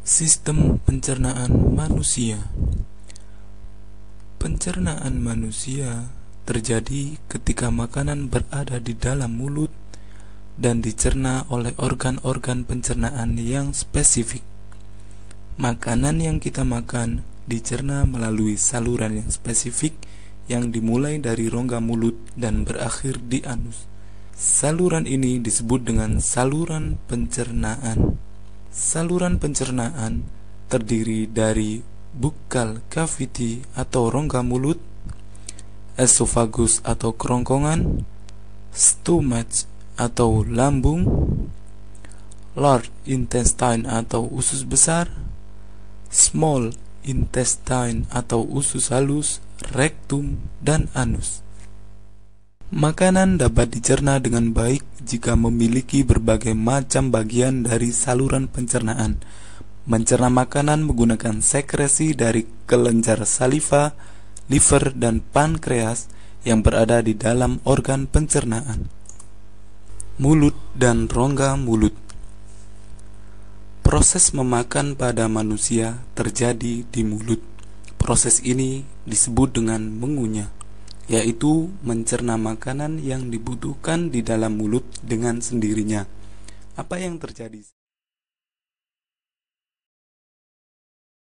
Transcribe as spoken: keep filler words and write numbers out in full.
Sistem pencernaan manusia. Pencernaan manusia terjadi ketika makanan berada di dalam mulut dan dicerna oleh organ-organ pencernaan yang spesifik. Makanan yang kita makan dicerna melalui saluran yang spesifik yang dimulai dari rongga mulut dan berakhir di anus. Saluran ini disebut dengan saluran pencernaan. Saluran pencernaan terdiri dari buccal cavity atau rongga mulut, esophagus atau kerongkongan, stomach atau lambung, large intestine atau usus besar, small intestine atau usus halus, rektum, dan anus. Makanan dapat dicerna dengan baik jika memiliki berbagai macam bagian dari saluran pencernaan. Mencerna makanan menggunakan sekresi dari kelenjar saliva, liver, dan pankreas yang berada di dalam organ pencernaan. Mulut dan rongga mulut. Proses memakan pada manusia terjadi di mulut. Proses ini disebut dengan mengunyah, yaitu mencerna makanan yang dibutuhkan di dalam mulut dengan sendirinya. Apa yang terjadi?